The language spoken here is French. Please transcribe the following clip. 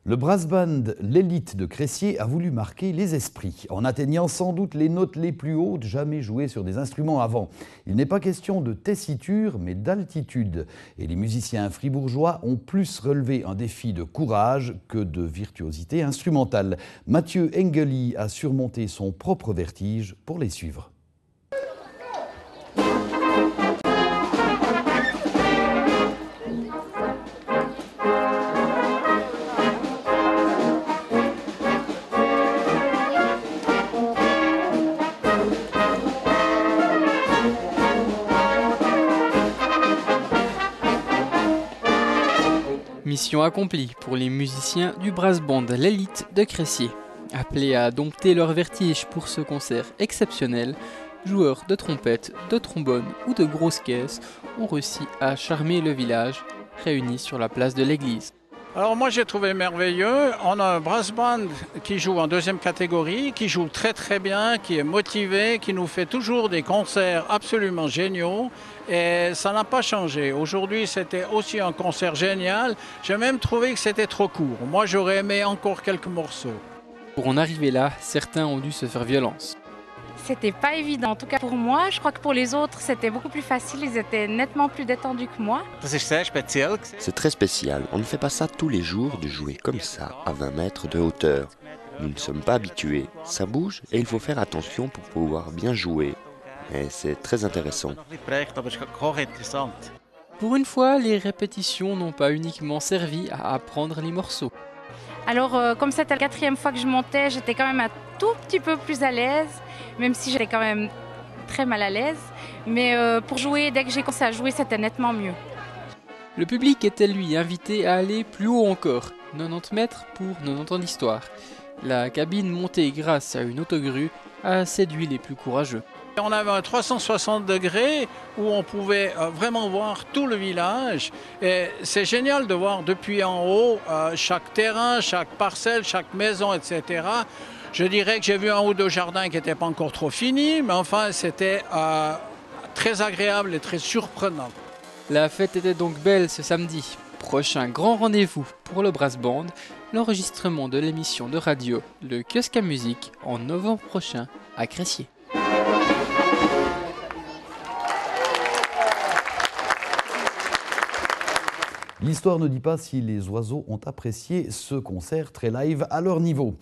Le brass band L'Élite de Cressier a voulu marquer les esprits, en atteignant sans doute les notes les plus hautes jamais jouées sur des instruments avant. Il n'est pas question de tessiture, mais d'altitude. Et les musiciens fribourgeois ont plus relevé un défi de courage que de virtuosité instrumentale. Mathieu Engeli a surmonté son propre vertige pour les suivre. Mission accomplie pour les musiciens du brass band L'Élite de Cressier. Appelés à dompter leur vertige pour ce concert exceptionnel, joueurs de trompette, de trombone ou de grosses caisses ont réussi à charmer le village réuni sur la place de l'église. Alors moi j'ai trouvé merveilleux, on a un brass band qui joue en deuxième catégorie, qui joue très très bien, qui est motivé, qui nous fait toujours des concerts absolument géniaux et ça n'a pas changé. Aujourd'hui c'était aussi un concert génial, j'ai même trouvé que c'était trop court. Moi j'aurais aimé encore quelques morceaux. Pour en arriver là, certains ont dû se faire violence. C'était pas évident, en tout cas pour moi. Je crois que pour les autres, c'était beaucoup plus facile. Ils étaient nettement plus détendus que moi. C'est très spécial. On ne fait pas ça tous les jours, de jouer comme ça, à 20 mètres de hauteur. Nous ne sommes pas habitués. Ça bouge et il faut faire attention pour pouvoir bien jouer. Et c'est très intéressant. Pour une fois, les répétitions n'ont pas uniquement servi à apprendre les morceaux. Alors, comme c'était la 4e fois que je montais, j'étais quand même un tout petit peu plus à l'aise, même si j'étais quand même très mal à l'aise. Mais pour jouer, dès que j'ai commencé à jouer, c'était nettement mieux. Le public était lui invité à aller plus haut encore, 90 mètres pour 90 ans d'histoire. La cabine montée grâce à une autogrue a séduit les plus courageux. On avait un 360 degrés où on pouvait vraiment voir tout le village. Et c'est génial de voir depuis en haut chaque terrain, chaque parcelle, chaque maison, etc. Je dirais que j'ai vu un ou deux jardins qui n'étaient pas encore trop finis, mais enfin c'était très agréable et très surprenant. La fête était donc belle ce samedi. Prochain grand rendez-vous pour le brass band, l'enregistrement de l'émission de radio Le Kiosque à musique en novembre prochain à Cressier. L'histoire ne dit pas si les oiseaux ont apprécié ce concert très live à leur niveau.